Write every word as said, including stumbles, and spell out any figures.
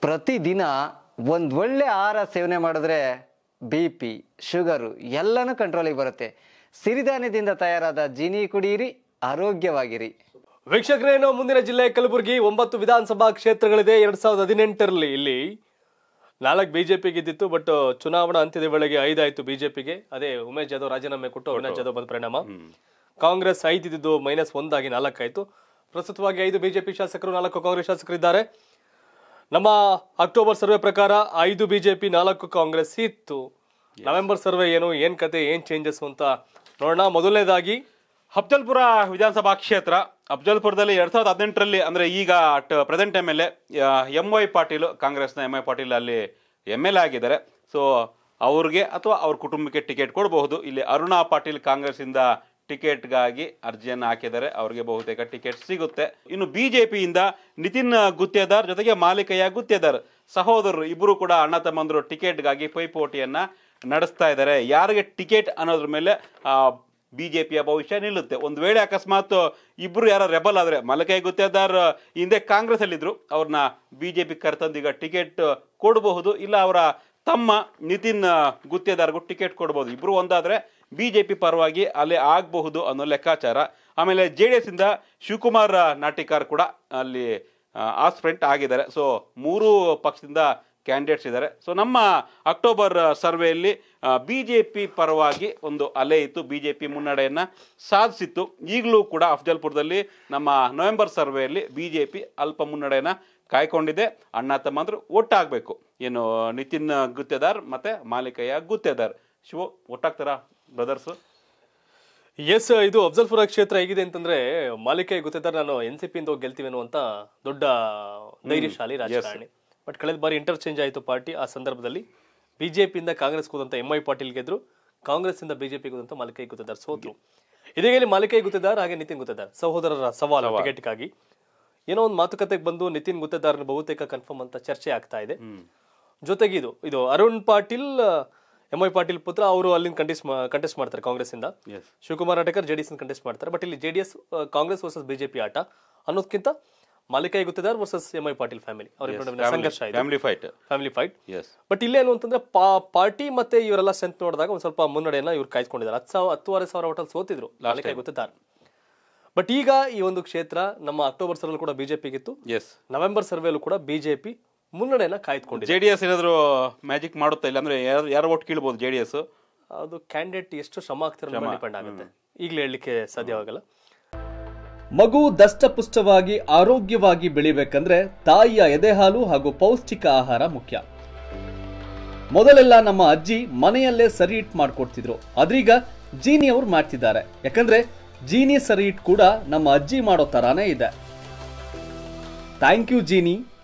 ಪ್ರತಿದಿನ ಒಂದು ಒಳ್ಳೆ ಆಹಾರ ಸೇವನೆ ಮಾಡಿದ್ರೆ ಬಿ ಪಿ ಶುಗರು ಎಲ್ಲನೂ ಕಂಟ್ರೋಲಿಗೆ ಬರುತ್ತೆ. ಸಿರಿಧಾನ್ಯದಿಂದ ತಯಾರಾದ ಜೀನಿ ಕುಡಿಯಿರಿ, ಆರೋಗ್ಯವಾಗಿರಿ. ವೀಕ್ಷಕರೇನು, ಮುಂದಿನ ಜಿಲ್ಲೆ ಕಲಬುರಗಿ. ಒಂಬತ್ತು ವಿಧಾನಸಭಾ ಕ್ಷೇತ್ರಗಳಿದೆ. ಎರಡ್ ಸಾವಿರದ ಹದಿನೆಂಟರಲ್ಲಿ ಇಲ್ಲಿ ನಾಲ್ಕು ಬಿಜೆಪಿ ಗೆದ್ದಿತ್ತು. ಬಟ್ ಚುನಾವಣಾ ಅಂತ್ಯದ ವೇಳೆಗೆ ಐದಾಯ್ತು ಬಿಜೆಪಿಗೆ. ಅದೇ ಉಮೇಶ್ ಜಾಧವ್ ರಾಜೀನಾಮೆ ಕೊಟ್ಟು ಅವಿನಾಶ್ ಜಾಧವ್ ಬಂದ ಪರಿಣಾಮ ಕಾಂಗ್ರೆಸ್ ಐದಿದ್ದು ಮೈನಸ್ ಒಂದಾಗಿ ನಾಲ್ಕಾಯ್ತು. ಪ್ರಸ್ತುತವಾಗಿ ಐದು ಬಿಜೆಪಿ ಶಾಸಕರು, ನಾಲ್ಕು ಕಾಂಗ್ರೆಸ್ ಶಾಸಕರಿದ್ದಾರೆ. ನಮ್ಮ ಅಕ್ಟೋಬರ್ ಸರ್ವೆ ಪ್ರಕಾರ ಐದು ಬಿಜೆಪಿ, ನಾಲ್ಕು ಕಾಂಗ್ರೆಸ್ ಇತ್ತು. ನವೆಂಬರ್ ಸರ್ವೆ ಏನು, ಏನ್ ಕತೆ, ಏನ್ ಚೇಂಜಸ್ ಅಂತ ನೋಡೋಣ. ಮೊದಲನೇದಾಗಿ ಅಫ್ಜಲ್ಪುರ ವಿಧಾನಸಭಾ ಕ್ಷೇತ್ರ. ಅಫ್ಜಲ್ಪುರದಲ್ಲಿ ಎರಡ್ ಸಾವಿರದ ಹದಿನೆಂಟರಲ್ಲಿ ಅಂದ್ರೆ ಈಗ present M L A M Y Patil, ಕಾಂಗ್ರೆಸ್ನ ಎಂ ವೈ ಪಾಟೀಲ್ ಅಲ್ಲಿ ಎಮ್ ಎಲ್ ಎ ಆಗಿದ್ದಾರೆ. ಸೊ ಅವ್ರಿಗೆ ಅಥವಾ ಅವ್ರ ಕುಟುಂಬಕ್ಕೆ ಟಿಕೆಟ್ ಕೊಡಬಹುದು. ಇಲ್ಲಿ ಅರುಣಾ ಪಾಟೀಲ್ ಕಾಂಗ್ರೆಸ್ ಇಂದ ಟಿಕೆಟ್ಗಾಗಿ ಅರ್ಜಿಯನ್ನು ಹಾಕಿದ್ದಾರೆ. ಅವರಿಗೆ ಬಹುತೇಕ ಟಿಕೆಟ್ ಸಿಗುತ್ತೆ. ಇನ್ನು ಬಿಜೆಪಿಯಿಂದ ನಿತಿನ್ ಗುತ್ತೇದಾರ್ ಜೊತೆಗೆ ಮಾಲಿಕಯ್ಯ ಗುತ್ತೇದಾರ್ ಸಹೋದರರು ಇಬ್ಬರು ಕೂಡ ಅಣ್ಣ ತಮ್ಮಂದರು ಟಿಕೆಟ್ಗಾಗಿ ಪೈಪೋಟಿಯನ್ನ ನಡೆಸ್ತಾ ಇದ್ದಾರೆ. ಯಾರಿಗೆ ಟಿಕೆಟ್ ಅನ್ನೋದ್ರ ಮೇಲೆ ಬಿಜೆಪಿಯ ಭವಿಷ್ಯ ನಿಲ್ಲುತ್ತೆ. ಒಂದು ವೇಳೆ ಅಕಸ್ಮಾತ್ ಇಬ್ರು ಯಾರ ರೆಬಲ್ ಆದ್ರೆ, ಮಾಲಿಕಯ್ಯ ಗುತ್ತೇದಾರ್ ಹಿಂದೆ ಕಾಂಗ್ರೆಸ್ ಅಲ್ಲಿದ್ರು, ಅವ್ರನ್ನ ಬಿಜೆಪಿ ಕರೆತಂದೀಗ ಟಿಕೆಟ್ ಕೊಡಬಹುದು. ಇಲ್ಲ ಅವರ ತಮ್ಮ ನಿತಿನ್ ಗುತ್ತೇದಾರ್ಗೂ ಟಿಕೆಟ್ ಕೊಡಬಹುದು. ಇಬ್ರು ಒಂದಾದ್ರೆ ಬಿಜೆಪಿ ಪರವಾಗಿ ಅಲ್ಲಿ ಆಗಬಹುದು ಅನ್ನೋ ಲೆಕ್ಕಾಚಾರ. ಆಮೇಲೆ ಜೆ ಡಿ ಎಸ್ ಇಂದ ಶಿವಕುಮಾರ್ ನಾಟಿಕಾರ್ ಕೂಡ ಅಲ್ಲಿ ಆಸ್ಪಿರೆಂಟ್ ಆಗಿದ್ದಾರೆ. ಸೊ ಮೂರು ಪಕ್ಷದಿಂದ ಕ್ಯಾಂಡಿಡೇಟ್ಸ್ ಇದ್ದಾರೆ. ಸೊ ನಮ್ಮ ಅಕ್ಟೋಬರ್ ಸರ್ವೆಯಲ್ಲಿ ಬಿಜೆಪಿ ಪರವಾಗಿ ಒಂದು ಅಲೆ ಇತ್ತು, ಬಿಜೆಪಿ ಮುನ್ನಡೆಯನ್ನ ಸಾಧಿಸಿತ್ತು. ಈಗಲೂ ಕೂಡ ಅಫ್ಜಲ್ಪುರದಲ್ಲಿ ನಮ್ಮ ನವೆಂಬರ್ ಸರ್ವೆಯಲ್ಲಿ ಬಿಜೆಪಿ ಅಲ್ಪ ಮುನ್ನಡೆಯನ್ನ ಕಾಯ್ಕೊಂಡಿದೆ. ಅಣ್ಣ ತಮ್ಮಂದ್ರು ಒಟ್ಟಾಗಬೇಕು. ಏನು ನಿತಿನ್ ಗುತ್ತೇದಾರ್ ಮತ್ತೆ ಮಾಲಿಕಯ್ಯ ಗುತ್ತೇದಾರ್ ಶಿವ ಒಟ್ಟಾಗ್ತಾರ ಬ್ರದರ್ಸ್? ಎಸ್, ಇದು ಅಫ್ಜಲ್ಪುರ ಕ್ಷೇತ್ರ ಹೇಗಿದೆ ಅಂತಂದ್ರೆ, ಮಾಲಿಕಯ್ಯ ಗುತ್ತೇದಾರ್ ನಾನು ಎನ್ ಸಿ ಪಿ ಇಂದ ಗೆಲ್ತೀವಿ ಅನ್ನುವಂತ ದೊಡ್ಡ ಧೈರ್ಯಶಾಲಿ ರಾಜಕಾರಣಿ. ಬಟ್ ಕಳೆದ ಬಾರಿ ಇಂಟರ್ಚೇಂಜ್ ಆಯಿತು ಪಾರ್ಟಿ. ಆ ಸಂದರ್ಭದಲ್ಲಿ ಬಿಜೆಪಿಯಿಂದ ಕಾಂಗ್ರೆಸ್ ಹೋದಂತ ಎಂ ಐ ಪಾಟೀಲ್ ಗೆದ್ರು, ಕಾಂಗ್ರೆಸ್ ಇಂದ ಬಿಜೆಪಿ ಹೋದಂತ ಮಾಲಿಕಯ್ಯ ಗುತ್ತೇದಾರ್ ಸೋತ್ರು. ಇದೀಗ ಇಲ್ಲಿ ಮಾಲಿಕಯ್ಯ ಗುತ್ತೇದಾರ್ ಹಾಗೆ ನಿತಿನ್ ಗುತ್ತೇದಾರ್ ಸಹೋದರರ ಸವಾಲು ಟಿಕೆಟ್ಗಾಗಿ ಏನೋ ಒಂದು ಮಾತುಕತೆಗೆ ಬಂದು ನಿತಿನ್ ಗುತ್ತೇದಾರ್ ಬಹುತೇಕ ಕನ್ಫರ್ಮ್ ಅಂತ ಚರ್ಚೆ ಆಗ್ತಾ ಇದೆ. ಜೊತೆಗೆ ಇದು ಇದು ಅರುಣ್ ಪಾಟೀಲ್, ಎಂ ಐ ಪಾಟೀಲ್ ಪುತ್ರ, ಅವರು ಅಲ್ಲಿಂದ ಕಂಟೆಸ್ಟ್ ಕಂಟೆಸ್ಟ್ ಮಾಡ್ತಾರೆ ಕಾಂಗ್ರೆಸ್ ಇಂದ. ಶಿವಕುಮಾರ್ ನಾಟಕರ್ ಜೆಡಿಎಸ್ ಕಂಟೆಸ್ಟ್ ಮಾಡ್ತಾರೆ. ಬಟ್ ಇಲ್ಲಿ ಜೆಡಿಎಸ್ ಕಾಂಗ್ರೆಸ್ ವರ್ಸಸ್ ಬಿಜೆಪಿ ಆಟ ಅನ್ನೋದಕ್ಕಿಂತ Malikayya Guttedar versus M I Patil family ಅವರ ಸಂಘರ್ಷ ಇದೆ, family fight family fight but ಇಲ್ಲೇನು ಅಂತಂದ್ರೆ ಪಾರ್ಟಿ ಮತ್ತೆ ಇವರೆಲ್ಲ ಸ್ಟ್ರೆಂತ್ ನೋಡಿದಾಗ ಒಂದ್ ಸ್ವಲ್ಪ ಮುನ್ನಡೆಯನ್ನ ಇವ್ರು ಕಾಯ್ದುಕೊಂಡಿದ್ದಾರೆ. ಹತ್ತು ಸಾವಿರ ಹತ್ತುವರೆ ಸಾವಿರ ಹೋಟೆಲ್ ಸೋತಿದ್ರು ಮಾಲಿಕಯ್ಯ ಗುತ್ತೇದಾರ್. ಬಟ್ ಈಗ ಈ ಒಂದು ಕ್ಷೇತ್ರ ನಮ್ಮ ಅಕ್ಟೋಬರ್ ಸರ್ವೆ ಕೂಡ ಬಿಜೆಪಿಗಿತ್ತು, ನವೆಂಬರ್ ಸರ್ವೆಲ್ಲೂ ಕೂಡ ಬಿಜೆಪಿ ಮುನ್ನಡೆಯನ್ನ ಕಾಯ್ದುಕೊಂಡಿದೆ. ಜೆಡಿಎಸ್ ಏನಾದ್ರು ಮ್ಯಾಜಿಕ್ ಮಾಡುತ್ತಾ ಇಲ್ಲ ಅಂದ್ರೆ ಯಾರ ಓಟ್ ಕೀಳ್ಬಹುದು ಜೆಡಿಎಸ್? ಅದು ಕ್ಯಾಂಡಿಡೇಟ್ ಎಷ್ಟು ಶ್ರಮ ಆಗ್ತಿರೋ ಡಿಪೆಂಡ್ ಆಗುತ್ತೆ, ಈಗಲೇ ಹೇಳಲಿಕ್ಕೆ ಸಾಧ್ಯವಾಗಲ್ಲ. ಮಗು ದಷ್ಟಪುಷ್ಟವಾಗಿ ಆರೋಗ್ಯವಾಗಿ ಬೆಳಿಬೇಕಂದ್ರೆ ತಾಯಿಯ ಎದೆಹಾಲು ಹಾಗೂ ಪೌಷ್ಟಿಕ ಆಹಾರ ಮುಖ್ಯ. ಮೊದಲೆಲ್ಲ ನಮ್ಮ ಅಜ್ಜಿ ಮನೆಯಲ್ಲೇ ಸರಿ ಇಟ್ ಮಾಡ್ಕೊಡ್ತಿದ್ರು, ಆದ್ರೀಗ ಜೀನಿ ಅವ್ರು ಮಾಡ್ತಿದ್ದಾರೆ. ಯಾಕಂದ್ರೆ ಜೀನಿ ಸರಿ ಇಟ್ ಕೂಡ ನಮ್ಮ ಅಜ್ಜಿ ಮಾಡೋ ತರಾನೇ ಇದೆ. Thank you Jeeni.